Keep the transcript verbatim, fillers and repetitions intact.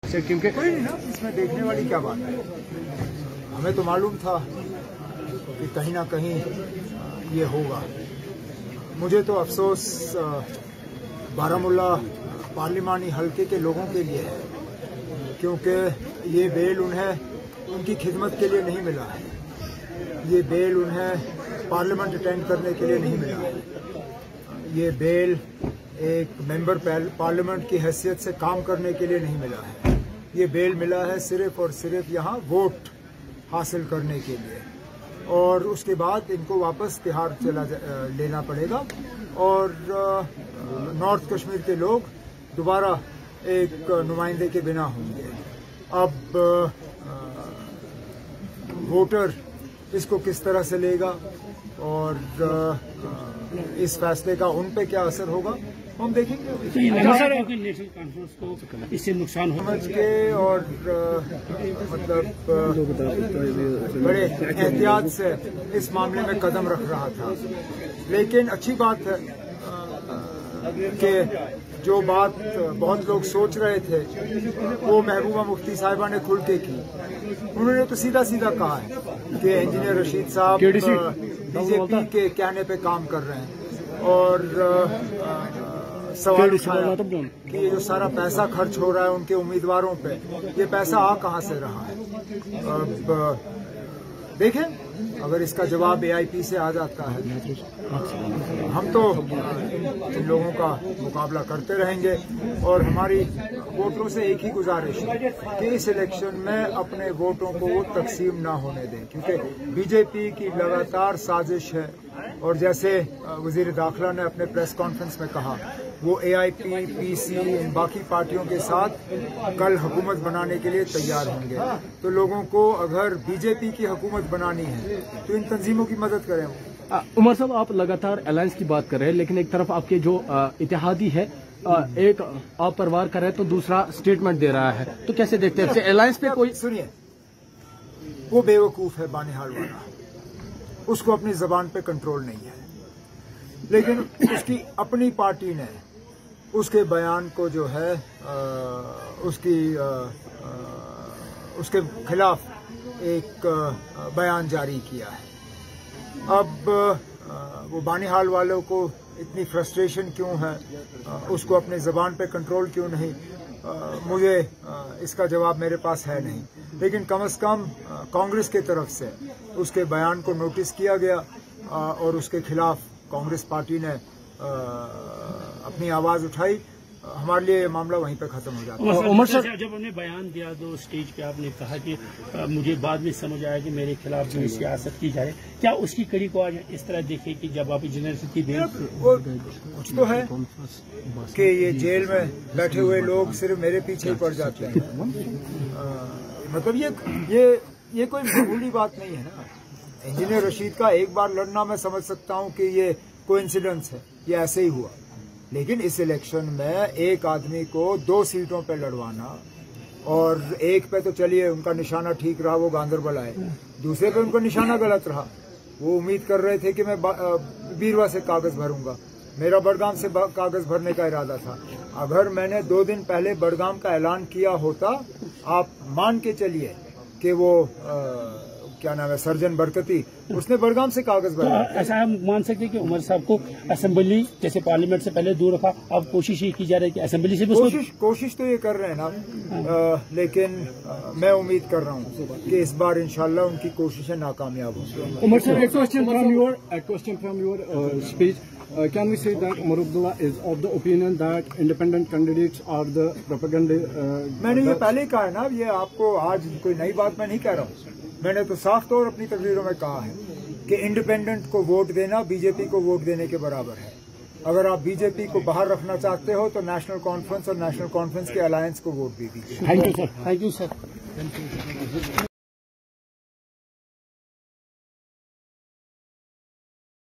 से, क्योंकि कोई नहीं ना, इसमें देखने वाली क्या बात है। हमें तो मालूम था कि कहीं ना कहीं ये होगा। मुझे तो अफसोस बारामूला पार्लिमानी हलके के लोगों के लिए है, क्योंकि ये बेल उन्हें उनकी खिदमत के लिए नहीं मिला है। ये बेल उन्हें पार्लियामेंट अटेंड करने के लिए नहीं मिला है। ये बेल एक मेंबर पार्लियामेंट की हैसियत से काम करने के लिए नहीं मिला है। ये बेल मिला है सिर्फ और सिर्फ यहाँ वोट हासिल करने के लिए, और उसके बाद इनको वापस तिहाड़ चला लेना पड़ेगा और नॉर्थ कश्मीर के लोग दोबारा एक नुमाइंदे के बिना होंगे। अब वोटर इसको किस तरह से लेगा और इस फैसले का उन पे क्या असर होगा हम देखेंगे। नेशनल कॉन्फ्रेंस को इससे नुकसान हो समझ के और मतलब बड़े एहतियात से इस मामले में कदम रख रहा था, लेकिन अच्छी बात है कि जो बात बहुत लोग सोच रहे थे वो महबूबा मुफ्ती साहिबा ने खुल के की। उन्होंने तो सीधा सीधा कहा है कि इंजीनियर रशीद साहब बीजेपी के कहने पे काम कर रहे हैं, और सवाल उठाया कि ये जो सारा पैसा खर्च हो रहा है उनके उम्मीदवारों पे, ये पैसा आ कहां से रहा है। अब देखें, अगर इसका जवाब एआईपी से आ जाता है, हम तो इन लोगों का मुकाबला करते रहेंगे। और हमारी वोटरों से एक ही गुजारिश है कि इस इलेक्शन में अपने वोटों को वो तकसीम ना होने दें, क्योंकि बीजेपी की लगातार साजिश है। और जैसे वजीर दाखिला ने अपने प्रेस कॉन्फ्रेंस में कहा, वो एआईपी, पीसी, इन बाकी पार्टियों के साथ कल हुकूमत बनाने के लिए तैयार होंगे। तो लोगों को अगर बीजेपी की हुकूमत बनानी है तो इन तंजीमों की मदद करें। आ, उमर साहब, आप लगातार अलायंस की बात कर रहे हैं, लेकिन एक तरफ आपके जो इत्तेहादी है आ, एक आप परवार कर रहे हैं तो दूसरा स्टेटमेंट दे रहा है, तो कैसे देखते हैं अलायंस पे? कोई सुनिए, वो बेवकूफ है बानिहाल वाला, उसको अपनी जबान पे कंट्रोल नहीं है, लेकिन उसकी अपनी पार्टी ने उसके बयान को जो है आ, उसकी आ, आ, उसके खिलाफ एक आ, बयान जारी किया है। अब आ, वो बानिहाल वालों को इतनी फ्रस्ट्रेशन क्यों है, आ, उसको अपने जबान पे कंट्रोल क्यों नहीं, आ, मुझे आ, इसका जवाब मेरे पास है नहीं। लेकिन कम से कम कांग्रेस की तरफ से उसके बयान को नोटिस किया गया आ, और उसके खिलाफ कांग्रेस पार्टी ने आ, अपनी आवाज उठाई। हमारे लिए मामला वहीं पे खत्म हो जाता है। उमर सर, जब हमने बयान दिया तो स्टेज पे आपने कहा कि आ, मुझे बाद में समझ आया कि मेरे खिलाफ जो सियासत की जाए, क्या उसकी कड़ी को आज इस तरह देखे कि जब आप इंजीनियर की बेल कुछ तो है कि ये जेल में बैठे हुए लोग सिर्फ मेरे पीछे ही पड़ जाते हैं। आ, मतलब ये ये ये कोई मामूली बात नहीं है ना। इंजीनियर रशीद का एक बार लड़ना मैं समझ सकता हूँ कि ये कोइंसिडेंस है, ये ऐसे ही हुआ, लेकिन इस इलेक्शन में एक आदमी को दो सीटों पे लड़वाना, और एक पे तो चलिए उनका निशाना ठीक रहा, वो गांधरबल आए, दूसरे पे उनका निशाना गलत रहा। वो उम्मीद कर रहे थे कि मैं बीरवा से कागज भरूंगा, मेरा बड़गाम से कागज भरने का इरादा था। अगर मैंने दो दिन पहले बड़गाम का ऐलान किया होता, आप मान के चलिए कि वो आ, क्या नाम है, सर्जन बरकती, उसने बड़गाम से कागज भरा। तो ऐसा हम मान सकते हैं कि उमर साहब को असेंबली जैसे पार्लियामेंट से पहले दूर रखा, अब कोशिश ये की जा रही है कि असेंबली से भी कोशिश कोशिश तो ये कर रहे हैं ना, आ, लेकिन आ, मैं उम्मीद कर रहा हूँ कि इस बार इंशाल्लाह उनकी कोशिशें नाकामयाब होंगी। उमर सर, एक question from your question from your speech, can we say that Umar Abdullah is of the opinion that independent candidates are the propaganda? Uh, मैंने ये पहले कहा है ना, ये आपको आज कोई नई बात मैं नहीं कह रहा हूँ। मैंने तो साफ तौर अपनी तकरीरों में कहा है कि इंडिपेंडेंट को वोट देना बीजेपी को वोट देने के बराबर है। अगर आप बीजेपी को बाहर रखना चाहते हो तो नेशनल कॉन्फ्रेंस और नेशनल कॉन्फ्रेंस के अलायंस को वोट दे दीजिए। Thank you sir. Thank you sir.